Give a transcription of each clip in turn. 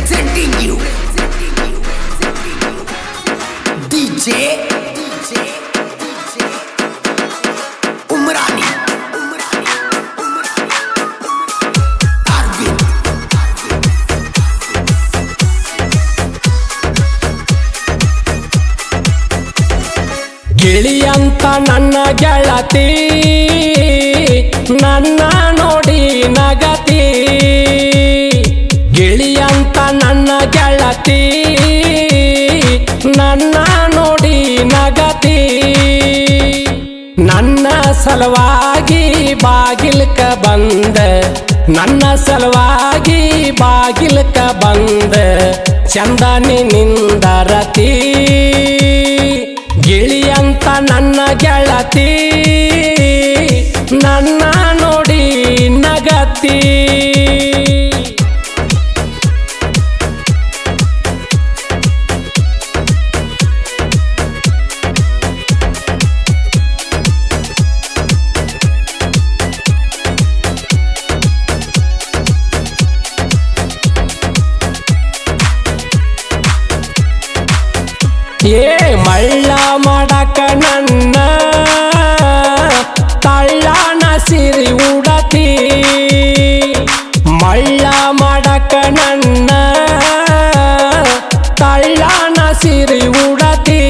presenting you DJ Umrani Arvind ಗಿಳಿಯಂತ ನನ್ನ ಗೆಳತಿ ನನ್ನ ನೋಡಿ ನಗತಿ ಗಿಳಿಯಂತ ನನ್ನ ಗೆಳತಿ ನನ್ನ ನೋಡಿ ನಗತಿ ನನ್ನ ಸಲುವಾಗಿ ಬಾಗಿಲ್ಕ ಬಂದ ನನ್ನ ಸಲುವಾಗಿ ಬಾಗಿಲ್ಕ ಬಂದ ಚಂದನಿ ನಿಂದರತಿ ಗಿಳಿಯಂತ ನನ್ನ ಗೆಳತಿ ನನ್ನ ನೋಡಿ ನಗತಿ ಏ ಮಳ್ಳ ಮಾಡಕ ನನ್ನ ತಳ್ಳನ ಸಿರಿ ಉಡತಿ ಮಳ್ಳ ಮಾಡಕ ನನ್ನ ತಳ್ಳನ ಸಿರಿ ಉಡತಿ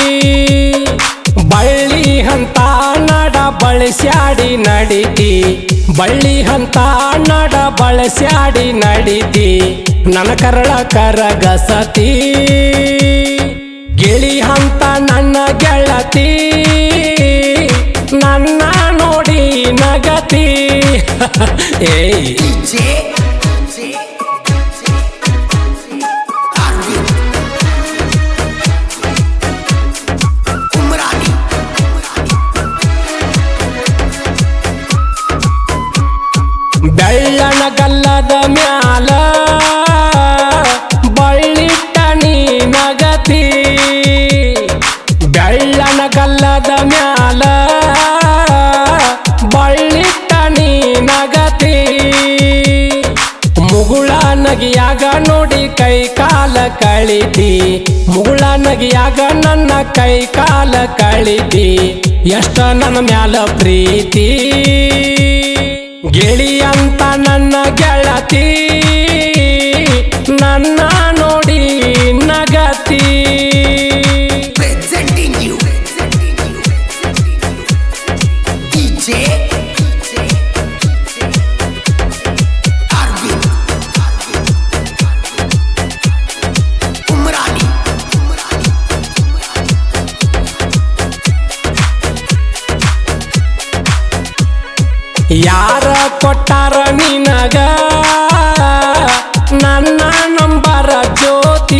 ಬಳ್ಳಿ ಹಂತ ನಡ ಬಳಸ್ಯಾಡಿ ನಡಿತಿ ಬಳ್ಳಿ ಹಂತ ನಡ ಬಳಸ್ಯಾಡಿ ನಡಿತಿ ನನ್ನ ಕರಳ ಕರಗಸತಿ ಗಿಳಿ ಹಂತ ನನ್ನ ಗೆಳತಿ ನನ್ನ ನೋಡಿ ನಗತಿ ಏಯ್ Arvind Umrani ಬೆಳ್ಳನ ಗಲ್ಲದ ಮ್ಯಾಲ ಬಳ್ಳಿಟ್ಟ ನೀ ನಗತಿ ಬೆಳ್ಳನ ಗಲ್ಲದ ಮ್ಯಾಲ ಬಳ್ಳಿಟ್ಟ ನೀ ನಗತಿ ಮುಗುಳ ನಗಿಯಾಗ ನೋಡಿ ಕೈ ಕಾಲ ಕಳಿತಿ ಮುಗುಳ ನಗಿಯಾಗ ನನ್ನ ಕೈ ಕಾಲ ಕಳಿತಿ ಎಷ್ಟ ನನ್ನ ಮ್ಯಾಲ ಪ್ರೀತಿ ಗಿಳಿಯಂತ ನನ್ನ ಗೆಳತಿ ನನ್ನ ನೋಡಿ ನಗತಿ presenting you DJ Arvind Umrani ಯಾರ ಕೊಟ್ಟಾರ ನಿನಗ ನನ್ನ ನಂಬರ ಜ್ಯೋತಿ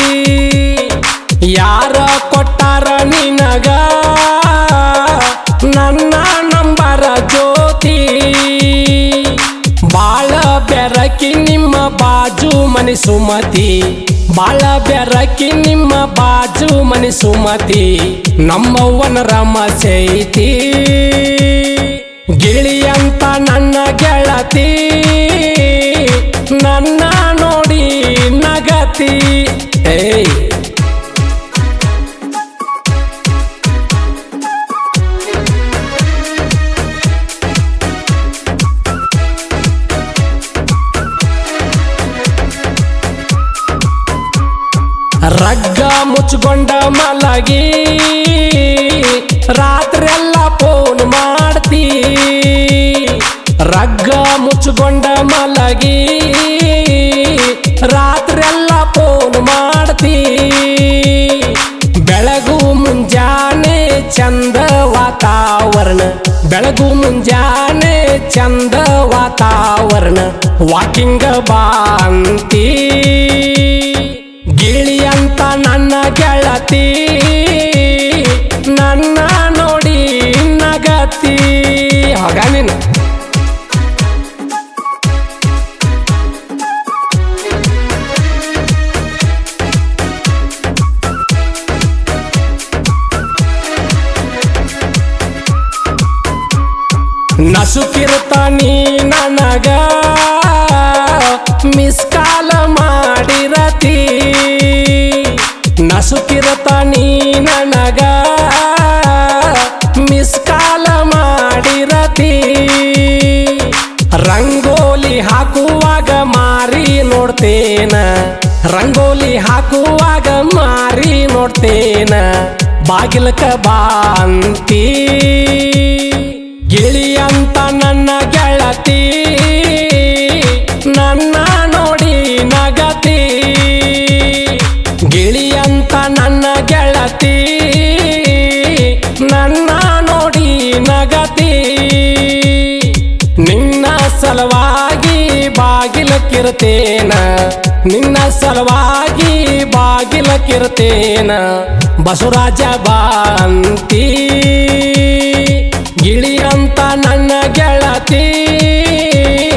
ಯಾರ ಕೊಟ್ಟಾರ ನಿನಗ ನನ್ನ ನಂಬರ ಜ್ಯೋತಿ ಬಾಳ ಬೆರಕಿ ನಿಮ್ಮ ಬಾಜು ಮನೆ ಸುಮತಿ ಬಾಳ ಬೆರಕಿ ನಿಮ್ಮ ಬಾಜು ಮನೆ ಸುಮತಿ ನಮ್ಮವ್ವನ ರಮಸೈತಿ ಗಿಳಿಯಂತ ನನ್ನ ಗೆಳತಿ ನನ್ನ ನೋಡಿ ನಗತಿ ಏಯ್ ರಗ್ಗ ಮುಚ್ಕೊಂಡ ಮಲಗಿ ರಾತ್ರೆಲ್ಲ ಫೋನ್ ಮಾಡ್ತಿ ರಗ್ಗ ಮುಚ್ಕೊಂಡ ಮಲಗಿ ರಾತ್ರೆಲ್ಲ ಫೋನ್ ಮಾಡ್ತಿ ಬೆಳಗು ಮುಂಜಾನೆ ಚಂದ ವಾತಾವರಣ ಬೆಳಗು ಮುಂಜಾನೆ ಚಂದ ವಾತಾವರಣ ವಾಕಿಂಗ್ ಬಾಂತಿ ಗಿಳಿಯಂತ ನನ್ನ ಗೆಳತಿ ನನ್ನ ನೋಡಿ ನಗತಿ ಹೋಗ ನೀನು ನಸುಕಿರುತ್ತ ನೀ ನನಗ ಮಿಸ್ ಕಾಲ ಮಾಡಿರ ರಂಗೋಲಿ ಹಾಕುವಾಗ ಮಾರಿ ನೋಡ್ತೇನ ರಂಗೋಲಿ ಹಾಕುವಾಗ ಮಾರಿ ನೋಡ್ತೇನ ಬಾಗಿಲಕ ಬಾಂತಿ ಗಿಳಿ ಅಂತ ನನ್ನ ಗೆಳತಿ ನನ್ನ ನೋಡಿ ನಗತಿ ಗಿಳಿ ಅಂತ ನನ್ನ ಗೆಳತಿ ನನ್ನ ನೋಡಿ ನಗತಿ ನಿನ್ನ ಸಲುವಾಗಿ ಬಾಗಿಲಕ್ಕಿರ್ತೇನ ನಿನ್ನ ಸಲುವಾಗಿ ಬಾಗಿಲಕ್ಕಿರ್ತೇನ ಬಸವರಾಜ ಬಾಂತಿ ಗಿಳಿ ಅಂತ ನನ್ನ ಗೆಳತಿ